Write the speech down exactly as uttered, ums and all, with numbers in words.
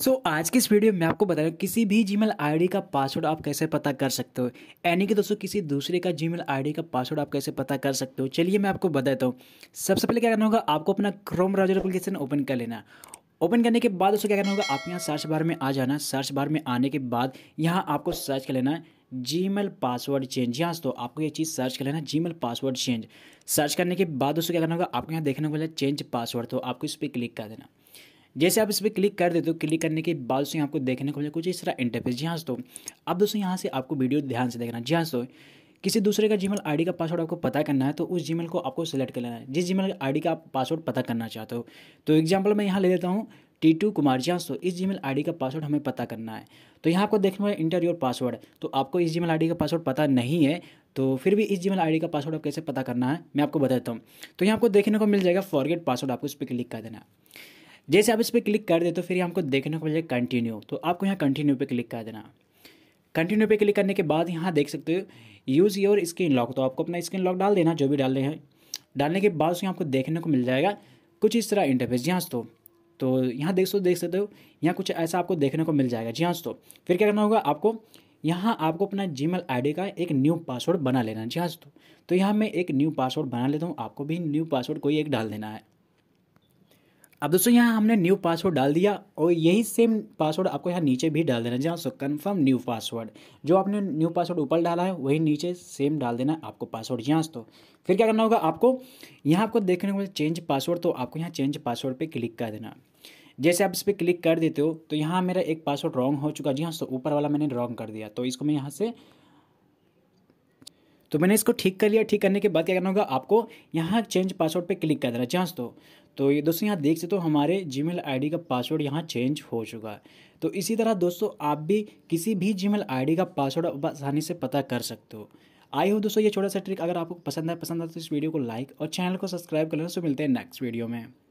सो so, आज की इस वीडियो में आपको बताऊँ किसी भी जीमेल आईडी का पासवर्ड आप कैसे पता कर सकते हो। यानी कि दोस्तों किसी दूसरे का जीमेल आईडी का पासवर्ड आप कैसे पता कर सकते हो, चलिए मैं आपको बताता हूँ। सबसे पहले क्या करना होगा, आपको अपना क्रोम ब्राउजर एप्लीकेशन ओपन कर लेना। ओपन करने के बाद दोस्तों क्या करना होगा, आप यहाँ सर्च बार में आ जाना। सर्च बार में आने के बाद यहाँ आपको सर्च कर लेना जीमेल पासवर्ड चेंज। यहाँ तो आपको ये चीज़ सर्च कर लेना जीमेल पासवर्ड चेंज। सर्च करने के बाद दोस्तों क्या करना होगा, आपको यहाँ देखने को मिला चेंज पासवर्ड, तो आपको इस पर क्लिक कर देना। जैसे आप इस पर क्लिक कर देते हो, क्लिक करने के बाद से आपको देखने को मिले कुछ इस तरह इंटरफेस। जी हाँ दोस्तों, अब दोस्तों यहाँ से आपको वीडियो ध्यान से देखना। जी हाँ दोस्तों, किसी दूसरे का जीमेल आईडी का पासवर्ड आपको पता करना है तो उस जीमेल को आपको सेलेक्ट कर लेना है जिस जीमेल आईडी का आप पासवर्ड पता करना चाहते हो। तो एग्जांपल मैं यहाँ ले लेता हूँ टी टू कुमार। जी हाँ दोस्तों, इस जीमेल आईडी का पासवर्ड हमें पता करना है। तो यहाँ आपको देखना है इंटर योर पासवर्ड। तो आपको इस जीमेल आईडी का पासवर्ड पता नहीं है, तो फिर भी इस जीमेल आईडी का पासवर्ड आप कैसे पता करना है मैं आपको बताता हूँ। तो यहाँ आपको देखने को मिल जाएगा फॉरगेट पासवर्ड, आपको इस पर क्लिक कर देना। जैसे आप इस पर क्लिक कर दे तो फिर हमको देखने को मिल जाएगा कंटिन्यू, तो आपको यहाँ कंटिन्यू पे क्लिक कर देना। कंटिन्यू पे क्लिक करने के बाद यहाँ देख सकते हो यूज़ योर स्क्रीन लॉक, तो आपको अपना स्क्रीन लॉक डाल देना जो भी डालने हैं। डालने के बाद उसमें आपको देखने को मिल जाएगा कुछ इस तरह इंटरफेस। जी हाँ दोस्तों, तो यहाँ देख सो देख सकते हो यहाँ कुछ ऐसा आपको देखने को मिल जाएगा। जी हाँ दोस्तों, फिर क्या करना होगा, आपको यहाँ आपको अपना जीमेल आईडी का एक न्यू पासवर्ड बना लेना। जी हाँ दोस्तों, तो यहाँ मैं एक न्यू पासवर्ड बना लेता हूँ, आपको भी न्यू पासवर्ड कोई एक डाल देना है। अब दोस्तों यहाँ हमने न्यू पासवर्ड डाल दिया और यही सेम पासवर्ड आपको यहाँ नीचे भी डाल देना। जहाँ सो कन्फर्म न्यू पासवर्ड, जो आपने न्यू पासवर्ड ऊपर डाला है वही नीचे सेम डाल देना आपको पासवर्ड। यहाँ तो फिर क्या करना होगा, आपको यहाँ आपको देखने को चेंज पासवर्ड, तो आपको यहाँ चेंज पासवर्ड पे क्लिक कर देना। जैसे आप इस पर क्लिक कर देते हो तो यहाँ मेरा एक पासवर्ड रॉन्ग हो चुका। जी हाँ, तो ऊपर वाला मैंने रॉन्ग कर दिया, तो इसको मैं यहाँ से तो मैंने इसको ठीक कर लिया। ठीक करने के बाद क्या करना होगा, आपको यहाँ चेंज पासवर्ड पे क्लिक कर देना। चांस तो तो ये दोस्तों यहाँ देख सकते हो हमारे जीमेल आईडी का पासवर्ड यहाँ चेंज हो चुका है। तो इसी तरह दोस्तों आप भी किसी भी जीमेल आईडी का पासवर्ड आसानी से पता कर सकते हो। आई हो दोस्तों ये छोटा सा ट्रिक अगर आपको पसंद है पसंद है तो इस वीडियो को लाइक और चैनल को सब्सक्राइब कर लेना। तो मिलते हैं नेक्स्ट वीडियो में।